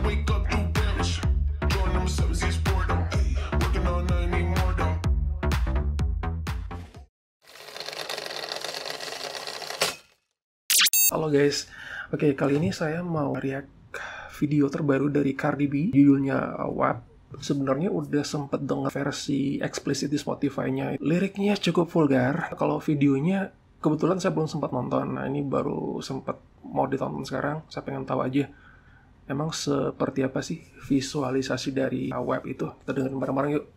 wake up to bench. Join them 7-6 boredom. Working all night, need more though. Halo guys, oke kali ini saya mau react video terbaru dari Cardi B, judulnya WAP. Sebenarnya udah sempet denger versi eksplisit di Spotify-nya. Liriknya cukup vulgar. Kalau videonya kebetulan saya belum sempat nonton. Nah ini baru sempat mau ditonton sekarang. Saya pengen tahu aja emang seperti apa sih visualisasi dari WAP itu. Kita dengerin bareng-bareng yuk.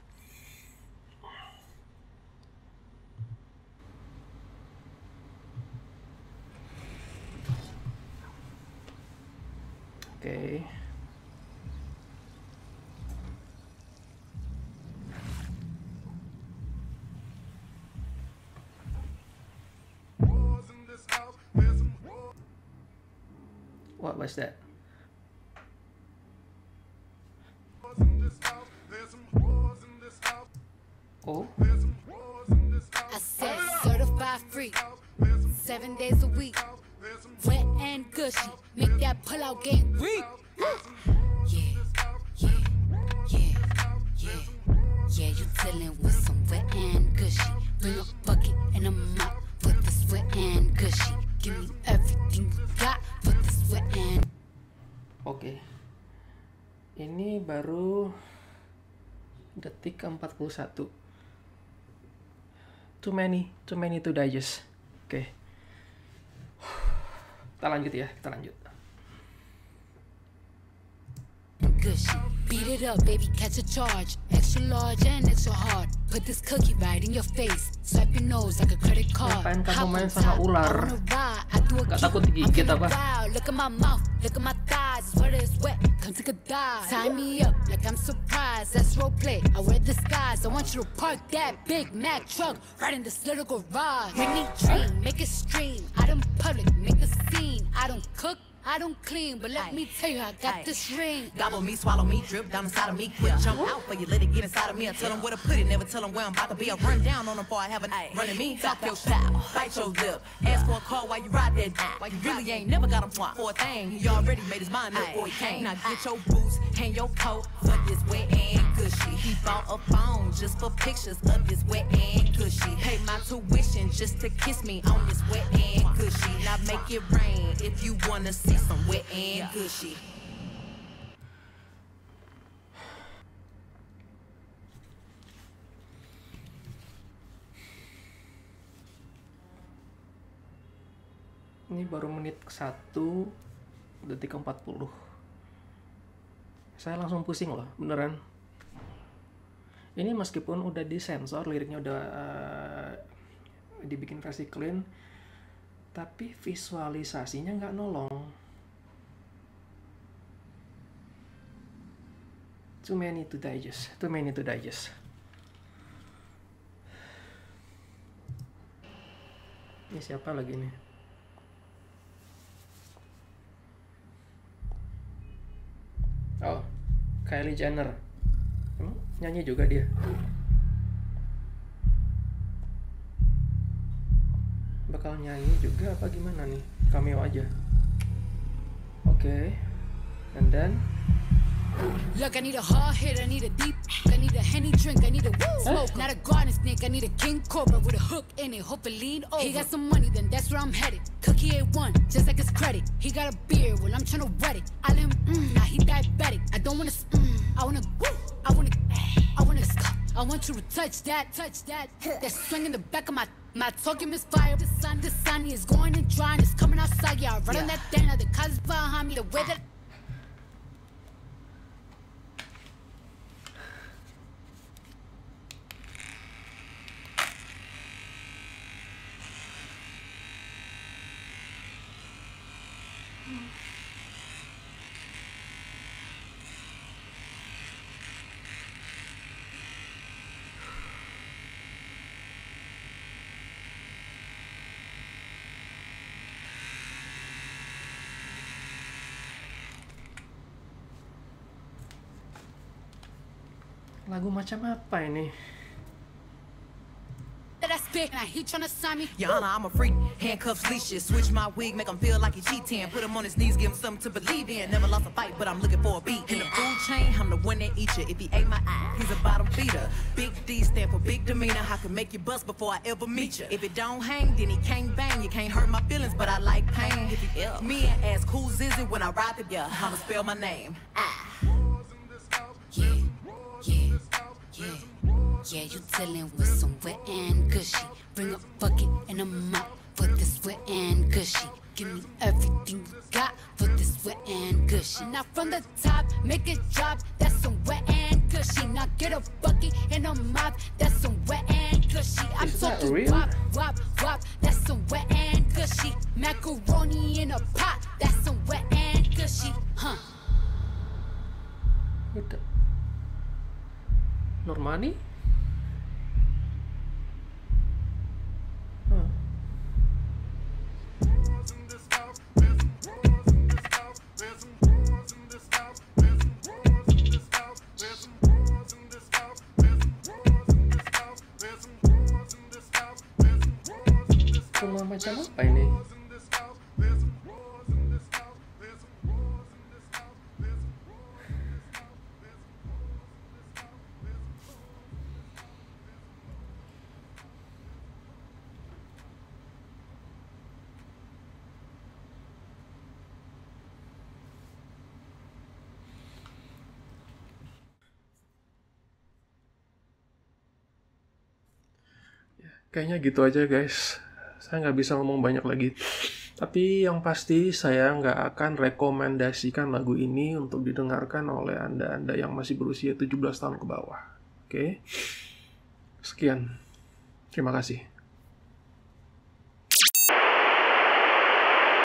Oke. What was that? Oh. I said certified free, 7 days a week, wet and gushy, make that pull out game weak. Yeah, yeah, yeah, yeah, yeah, you dealing with some wet and gushy. Bring a bucket and a mop for this wet and gushy. Give me everything you got for this wet and. Oke. Ini baru detik ke-41. Too many to digest. Oke. Kita lanjut ya, kita lanjut. Gushy. Beat it up, baby, catch a charge. Extra large and extra hard. Put this cookie right in your face. Swipe your nose like a credit card. Ngapain kamu main sama ular? Gak takut digigit apa? Look at my mouth, look at my thighs. Sweater is wet, come take a dive. Tie me up like I'm surprised. That's role play. I wear disguise. I want you to park that Big Mac truck right in this little garage. Make me dream, make it stream. Out in public, make a scene. I don't cook, I don't clean, but let me tell you, I got this ring. Gobble me, swallow me, drip down inside of me. Quick jump out for you, let it get inside of me. I tell them where to put it, never tell them where I'm about to be. I run down on them before I have a running me. Talk your style, bite your lip. Ask for a call while you ride that dick. While you really ain't never got him for a thing. He already made his mind up before he came. Now get your boots, hang your coat for this wet and gushy. He bought a phone just for pictures of this wet and gushy. Pay my tuition just to kiss me on this wet and gushy. Now make it rain if you wanna see some wet and gushy. Ini baru menit ke-1 detik ke-40. Saya langsung pusing loh, beneran. Ini meskipun udah disensor, liriknya udah dibikin versi clean, tapi visualisasinya nggak nolong. Too many to digest. Ini siapa lagi nih? Oh, Kylie Jenner. Emang nyanyi juga dia? Bakal nyanyi juga apa gimana nih? Cameo aja. Oke. And then Look, I need a hard hit, I need a deep, I need a Henny drink, I need a smoke, not a garden snake, I need a king cobra with a hook in it, hope it lean over. He got some money, then that's where I'm headed. Cookie A1, just like his credit. He got a beard, well I'm tryna wet it. I let him, now he diabetic. I don't wanna, I wanna, I wanna, I wanna, I want you to touch that, that swing in the back of my talking misfire. The sun is going and drying, it's coming outside, yeah, right on that thing, now the cars behind me, the way that. Lagu macam apa ini? That I spit, now he tryna sign me. Your Honor, I'm a freak. Handcuffs, leashes, switch my wig, make him feel like he cheating. Put him on his knees, give him something to believe in. Never lost a fight, but I'm looking for a beat. In the food chain, I'm the one that eat you. If he ate my eye, he's a bottom feeder. Big D stand for big demeanor. I can make you bust before I ever meet you. If it don't hang, then he can't bang. You can't hurt my feelings, but I like pain. If he ill, me and ask who's is it when I ride the yeah, I'ma spell my name. Yeah, yeah, yeah. Yeah, you dealing with some wet and gushy. Bring a bucket and a mop for this wet and gushy. Give me everything you got for this wet and gushy. Now from the top, make it drop. That's some wet and gushy. Now get a bucket and a mop. That's some wet and gushy. I'm Is that talking real? wop, wop, wop. That's some wet and gushy. Macaroni in a pot. That's some wet and gushy. Huh? What the? Normani? Huh. Rumah macam apa ini? Kayaknya gitu aja guys. Saya nggak bisa ngomong banyak lagi. Tapi yang pasti saya nggak akan rekomendasikan lagu ini untuk didengarkan oleh Anda-Anda yang masih berusia 17 tahun ke bawah. Oke? Sekian. Terima kasih.